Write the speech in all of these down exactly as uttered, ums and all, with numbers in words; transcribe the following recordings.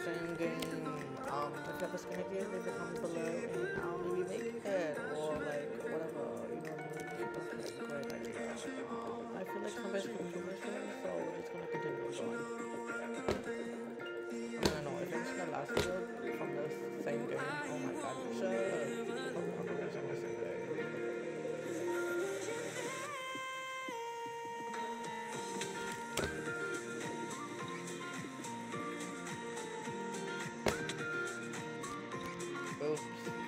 same game. Um, if you have a skin idea, leave it down below and I'll maybe make it or like whatever. You know, that's a great idea. Um, I feel like somebody's controversial, so we're just gonna continue going. I mean, I know if it's the last video from the same game. Oh my god, shut up. I'm not the same game. Oops.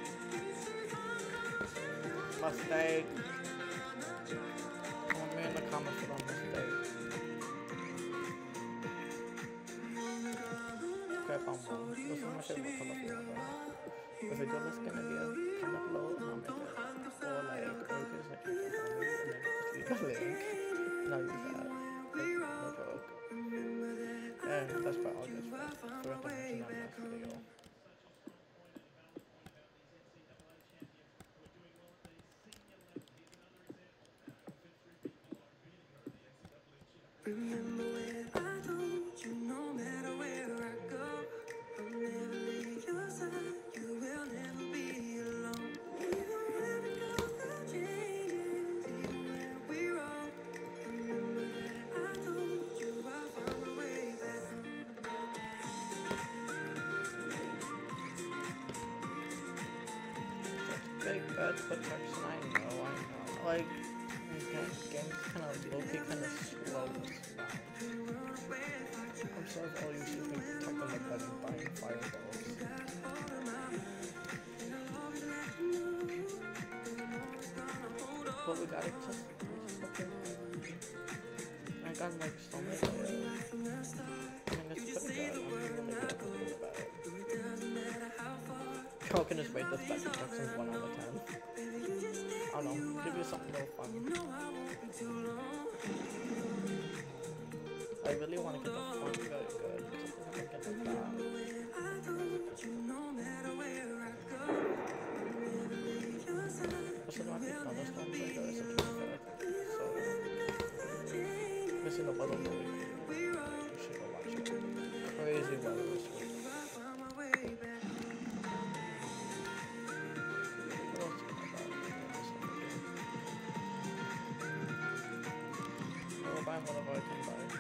Mistake. Tell me in the comments about mistake. Okay, I'm wrong. This is my favorite color for the If you do this gonna be a comment below and I'll make it. Or like, or you can just like, and then just leave a link. And I'll use that. Like, no joke. And that's about all I just forgot to mention that last video. Remember when I told you no matter where I go, I'll never leave your side, you will never be alone. Even when it goes through changes, even when we wrong, remember that I told you I'll find my way back home. Big bad protection, I know, I know. Like, okay, game's kind of low-key, kind of slow. I'm sorry if all you see me protecting my bed and buying fireballs. But we got it just, okay. I got like so many layers. I mean, it's pretty good. I'm really good at thinking about it. Y'all can just rate this bed protections one out of ten. I don't know, give you something a little fun. I really want to get the fun very good, because I think I can get the bad. Especially when I think thunderstorms like that, it's such a good, so, this is a weather movie, you should go watch it. Crazy weather this week. Buy whatever I can buy.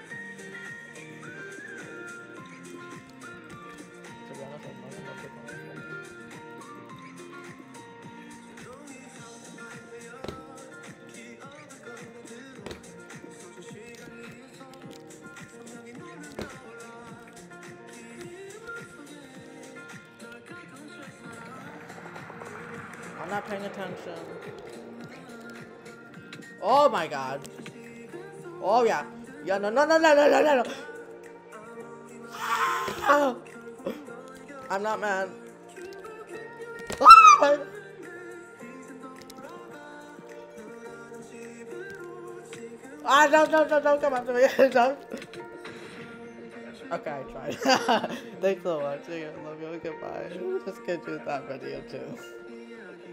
To be honest, I'm not gonna pick on it. I'm not paying attention. Oh my god. Oh yeah, yeah, no, no, no, no, no, no, no, no. I'm not mad. Ah, no, no, no, don't come after me. Don't. Okay, I tried. Thanks for watching. I love you. Goodbye. Just get you that video too.